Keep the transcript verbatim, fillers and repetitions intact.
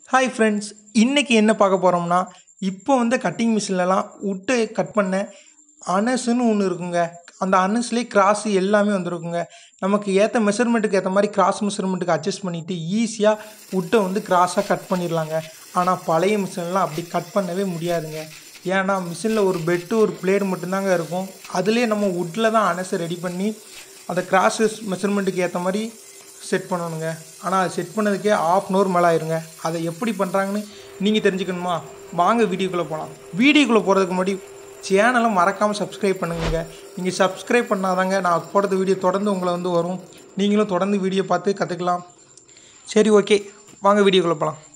Hi friends, இன்றைக்கி என்ன பார்க்க போகிறோம்னா, இப்போ வந்து கட்டிங் மிஷின்லலாம் விட்டு கட் பண்ண அனசுன்னு ஒன்று இருக்குங்க. அந்த அனஸ்லேயே கிராஸு எல்லாமே வந்துருக்குங்க. நமக்கு ஏற்ற மெஷர்மெண்ட்டுக்கு ஏற்ற மாதிரி கிராஸ் மெஷர்மெண்ட்டுக்கு அட்ஜஸ்ட் பண்ணிவிட்டு ஈஸியாக விட்டை வந்து கிராஸாக கட் பண்ணிடலாங்க. ஆனால் பழைய மிஷின்லாம் அப்படி கட் பண்ணவே முடியாதுங்க. ஏன்னா மிஷினில் ஒரு பெட்டு ஒரு பிளேடு மட்டும்தாங்க இருக்கும். அதுலேயே நம்ம வுட்டில் தான் அனசை ரெடி பண்ணி அந்த கிராஸ் மெஷர்மெண்ட்டுக்கு ஏற்ற மாதிரி செட் பண்ணணுங்க. ஆனால் அது செட் பண்ணதுக்கே ஆஃப் அன் ஹவர் மேலே ஆயிருங்க. அதை எப்படி பண்ணுறாங்கன்னு நீங்கள் தெரிஞ்சுக்கணுமா? வாங்க வீடியோக்குள்ளே போகலாம். வீடியோக்குள்ளே போகிறதுக்கு முன்னாடி சேனலை மறக்காமல் சப்ஸ்கிரைப் பண்ணுங்க. நீங்கள் சப்ஸ்கிரைப் பண்ணாதாங்க நான் போடுறது வீடியோ தொடர்ந்து உங்களை வந்து வரும். நீங்களும் தொடர்ந்து வீடியோ பார்த்து கற்றுக்கலாம். சரி, ஓகே, வாங்க வீடியோக்குள்ளே போகலாம்.